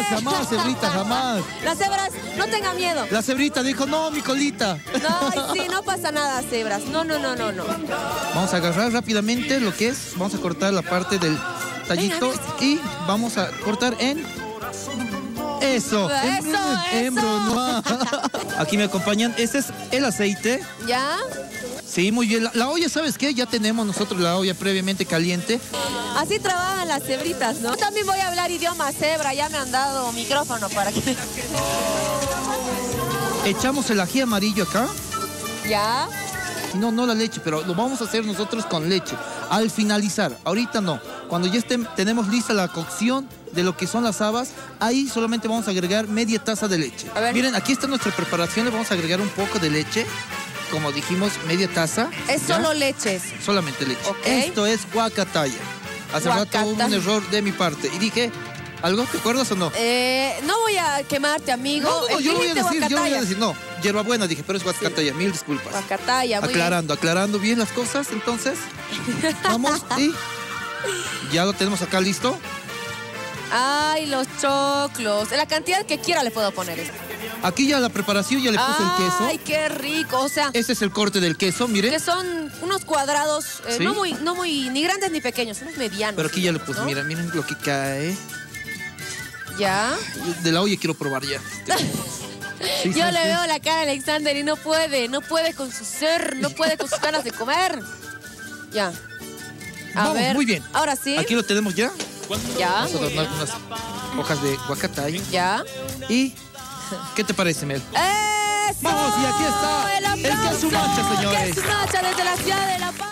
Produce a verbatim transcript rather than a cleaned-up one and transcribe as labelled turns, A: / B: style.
A: jamás, cebrita, jamás.
B: Las cebras, no tengan miedo.
A: La cebrita dijo, no, mi colita.
B: No, ay, sí, no pasa nada, cebras. No, no, no, no, no.
A: Vamos a agarrar rápidamente lo que es, vamos a cortar la parte del tallito y vamos a cortar en... Eso,
B: Eso,
A: en, en
B: eso.
A: Aquí me acompañan, este es el aceite.
B: ¿Ya?
A: Sí, muy bien. La, la olla, ¿sabes qué? Ya tenemos nosotros la olla previamente caliente.
B: Así trabajan las cebritas, ¿no? Yo también voy a hablar idioma cebra, ya me han dado micrófono para que...
A: Echamos el ají amarillo acá.
B: ¿Ya?
A: No, no la leche, pero lo vamos a hacer nosotros con leche. Al finalizar, ahorita no. Cuando ya estén, tenemos lista la cocción de lo que son las habas, ahí solamente vamos a agregar media taza de leche.
B: A ver.
A: Miren, aquí está nuestra preparación, le vamos a agregar un poco de leche. Como dijimos, media taza.
B: Es
A: ¿ya?
B: solo leches.
A: Solamente leche.
B: Ok.
A: Esto es guacataya. Hace rato hubo un
B: Guacataya.
A: error de mi parte. Y dije, ¿algo te acuerdas o no?
B: Eh, no voy a quemarte, amigo.
A: No, no, no, yo lo voy a
B: Dijiste
A: decir, yo lo voy a
B: guacataya.
A: decir. No, hierbabuena dije, pero es guacataya, mil disculpas.
B: Guacataya, muy
A: Aclarando, aclarando bien las cosas, entonces. Vamos y ya lo tenemos acá listo.
B: bien. Ay, los choclos. La cantidad que quiera le puedo poner.
A: Aquí ya la preparación, ya le puse el queso.
B: Ay, qué rico. O sea,
A: Este es el corte del queso, miren.
B: que son unos cuadrados, eh,
A: ¿Sí?
B: no muy, no muy, ni grandes ni pequeños, unos medianos.
A: Pero aquí ya le puse,
B: ¿no?
A: mira, miren lo que cae.
B: Ya.
A: De la olla quiero probar ya. Sí,
B: Yo
A: ¿sabes
B: le
A: qué?
B: veo la cara a Alexander y no puede, no puede con su ser, no puede con sus ganas de comer. Ya. A
A: Vamos,
B: ver.
A: muy bien.
B: Ahora sí.
A: Aquí lo tenemos ya.
B: Ya.
A: Vamos a adornar con unas hojas de guacatay.
B: Ya.
A: ¿Y qué te parece, Mel?
B: ¡Eso!
A: Vamos, y aquí está
B: El
A: el
B: aplauso.
A: queso mancha, señores.
B: Queso mancha desde la ciudad de La Paz.